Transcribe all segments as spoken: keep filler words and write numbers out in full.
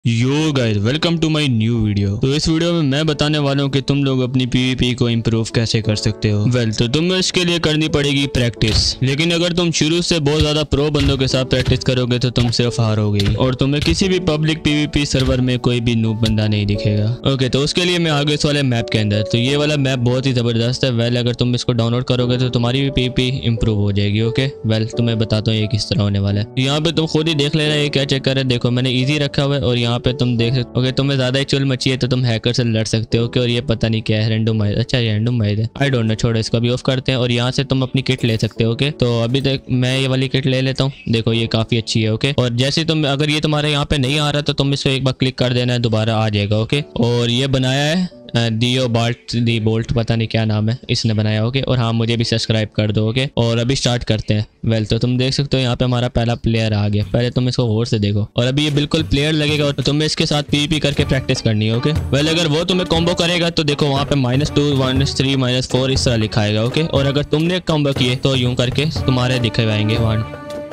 Yo guys, welcome to my new video. तो इस video में मैं बताने वाला हूँ कि तुम लोग अपनी पीवीपी को इम्प्रूव कैसे कर सकते हो। वेल well, तो तुम्हें इसके लिए करनी पड़ेगी प्रैक्टिस। लेकिन अगर तुम शुरू से बहुत ज्यादा प्रो बंदों के साथ प्रैक्टिस करोगे तो तुम सिर्फ हारोगे और तुम्हें किसी भी पब्लिक पीवीपी सर्वर में कोई भी नूब बंदा नहीं दिखेगा। ओके, तो उसके लिए मैं आगे इस वाले मैप के अंदर, तो ये वाला मैप बहुत ही जबरदस्त है। वेल अगर तुम इसको डाउनलोड करोगे तो तुम्हारी भी पीवीपी इम्प्रूव हो जाएगी। ओके वेल तुम्हें बताता हूँ ये किस तरह होने वाला है। यहाँ पे तुम खुद ही देख लेना ये क्या चक्कर है। देखो मैंने ईजी रखा हुआ है और यहाँ पे तुम देख सकते। ओके तुम्हें ज्यादा ही चुल मची है तो तुम हैकर से लड़ सकते हो। और ये पता नहीं क्या है, रैंडम। अच्छा रैंडम है, आई डोंट नो, छोड़ो इसको भी ऑफ करते हैं। और यहाँ से तुम अपनी किट ले सकते हो। ओके तो अभी तक मैं ये वाली किट ले लेता हूँ। देखो ये काफी अच्छी है। ओके और जैसे तुम, अगर ये तुम्हारे यहाँ पे नहीं आ रहा तो तुम इसको एक बार क्लिक कर देना है, दोबारा आ जाएगा। ओके और ये बनाया है दियो बाल्ट दी बोल्ट, पता नहीं क्या नाम है, इसने बनाया। ओके और हाँ मुझे भी सब्सक्राइब कर दो। ओके और अभी स्टार्ट करते हैं। वेल तो तुम देख सकते हो यहाँ पे हमारा पहला प्लेयर आ गया। पहले तुम इसको गौर से देखो और अभी ये बिल्कुल प्लेयर लगेगा और तुम्हें इसके साथ पीवीपी करके प्रैक्टिस करनी है। ओके वेल अगर वो तुम्हें कॉम्बो करेगा तो देखो वहाँ पे minus two minus three minus four इस तरह लिखाएगा। ओके और अगर तुमने कॉम्बो किए तो यूं करके तुम्हारे दिखे आएंगे वन।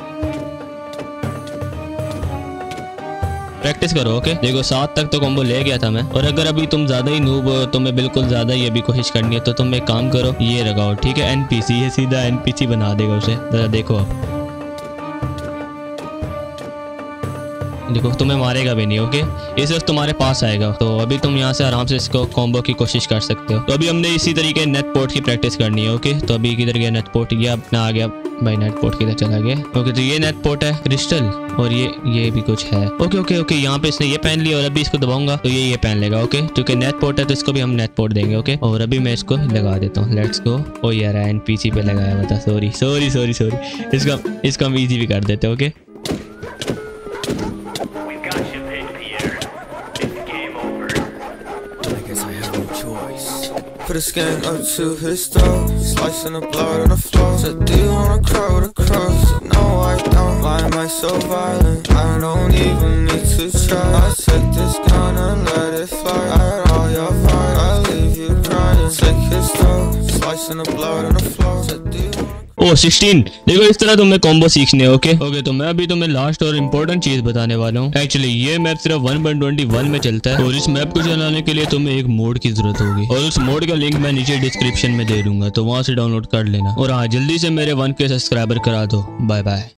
प्रैक्टिस करो। ओके देखो सात तक तो कॉम्बो ले गया था मैं। और अगर अभी तुम ज्यादा ही नूब हो, तुम्हें बिल्कुल ज्यादा ही अभी कोशिश करनी है तो तुम एक काम करो, ये लगाओ। ठीक है एनपीसी, ये सीधा एनपीसी बना देगा उसे। जरा देखो आप, देखो तुम्हें मारेगा भी नहीं। ओके ये सिर्फ तुम्हारे पास आएगा। तो अभी तुम यहाँ से आराम से इसको कॉम्बो की कोशिश कर सकते हो। तो अभी हमने इसी तरीके नेट पोर्ट की प्रैक्टिस करनी है। ओके तो अभी किधर गया नेट पोर्ट, ये अपना आ गया भाई, नेट पोर्ट किधर चला गया। ओके तो ये नेट पोर्ट है क्रिस्टल और ये ये भी कुछ है। ओके ओके ओके यहाँ पे इसने ये पहन लिया और अभी इसको दबाऊंगा तो ये ये पहन लेगा। ओके क्योंकि नेट पोर्ट है तो इसको भी हम नेट पोर्ट देंगे। ओके और अभी मैं इसको लगा देता हूँ। Let's go. ओ यार एनपीसी पे लगाया हुआ था, सॉरी सॉरी सॉरी सॉरी। इसका इसको हम इजी भी कर देते हैं। Okay Put his gang up to his toe, slicing the blood on the floor. Said, do you wanna cry with a cross? Said, no, I don't. Why am I so violent? I don't even need to try. I take this gun and let it fly. I had all your fire, I'll leave you crying. Take his toe, slicing the blood on the floor. Said, do you wanna oh sixteen. देखो इस तरह तुम्हें combo सीखने। Okay okay तो मैं अभी तुम्हें last और इम्पोर्टेंट चीज बताने वाला हूँ। एक्चुअली ये मैप सिर्फ वन पॉइंट ट्वेंटी वन में चलता है और इस मैप को चलाने के लिए तुम्हें एक मोड की जरूरत होगी और उस मोड का लिंक मैं नीचे डिस्क्रिप्शन में दे दूंगा, तो वहां से डाउनलोड कर लेना। और हाँ जल्दी से मेरे वन के सब्सक्राइबर करा दो। Bye bye.